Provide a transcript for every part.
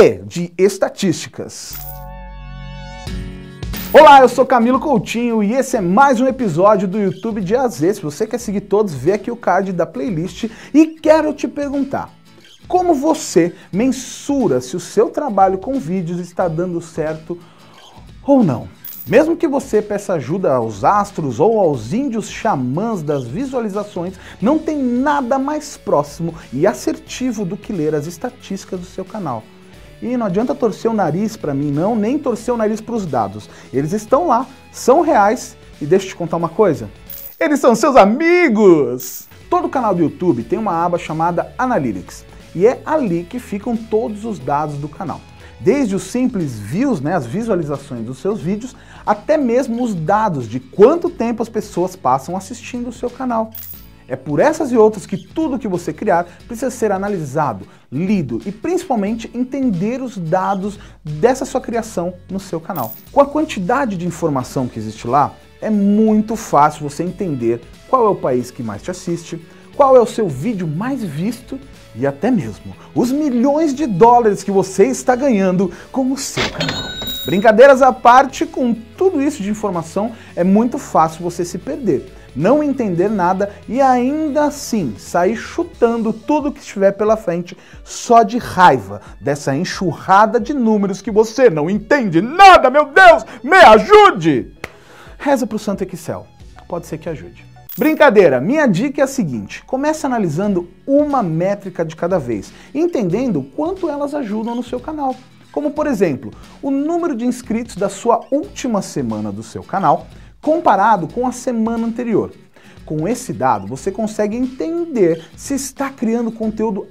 E de estatísticas. Olá, eu sou Camilo Coutinho e esse é mais um episódio do YouTube de A a Z. Se você quer seguir todos, vê aqui o card da playlist e quero te perguntar: como você mensura se o seu trabalho com vídeos está dando certo ou não? Mesmo que você peça ajuda aos astros ou aos índios xamãs das visualizações, não tem nada mais próximo e assertivo do que ler as estatísticas do seu canal. E não adianta torcer o nariz para mim não, nem torcer o nariz para os dados. Eles estão lá, são reais e deixa eu te contar uma coisa. Eles são seus amigos! Todo canal do YouTube tem uma aba chamada Analytics e é ali que ficam todos os dados do canal. Desde os simples views, as visualizações dos seus vídeos, até mesmo os dados de quanto tempo as pessoas passam assistindo o seu canal. É por essas e outras que tudo que você criar precisa ser analisado, lido e principalmente entender os dados dessa sua criação no seu canal. Com a quantidade de informação que existe lá, é muito fácil você entender qual é o país que mais te assiste, qual é o seu vídeo mais visto e até mesmo os milhões de dólares que você está ganhando com o seu canal. Brincadeiras à parte, com tudo isso de informação, é muito fácil você se perder, não entender nada e ainda assim sair chutando tudo que estiver pela frente só de raiva dessa enxurrada de números que você não entende nada. Meu Deus, me ajude! Reza pro Santo Excel, pode ser que ajude. Brincadeira, minha dica é a seguinte: comece analisando uma métrica de cada vez, entendendo quanto elas ajudam no seu canal. Como por exemplo, o número de inscritos da sua última semana do seu canal comparado com a semana anterior. Com esse dado, você consegue entender se está criando conteúdo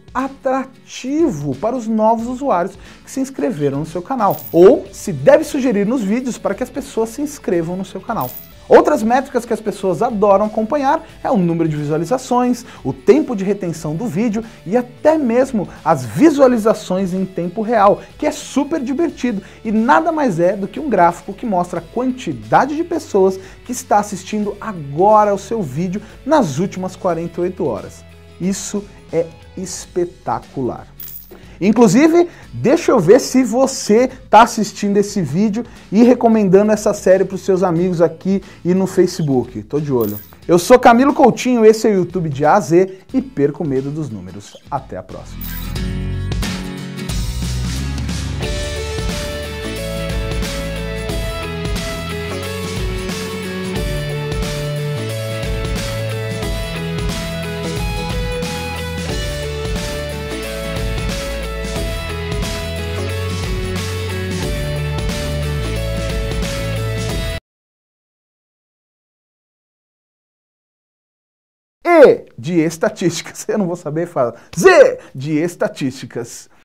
atrativo para os novos usuários que se inscreveram no seu canal, ou se deve sugerir nos vídeos para que as pessoas se inscrevam no seu canal. Outras métricas que as pessoas adoram acompanhar é o número de visualizações, o tempo de retenção do vídeo e até mesmo as visualizações em tempo real, que é super divertido e nada mais é do que um gráfico que mostra a quantidade de pessoas que está assistindo agora ao seu vídeo nas últimas 48 horas. Isso é espetacular. Inclusive, deixa eu ver se você está assistindo esse vídeo e recomendando essa série para os seus amigos aqui e no Facebook. Tô de olho. Eu sou Camilo Coutinho, esse é o YouTube de A a Z e perco o medo dos números. Até a próxima. E de estatísticas, eu não vou saber falar. Z de estatísticas.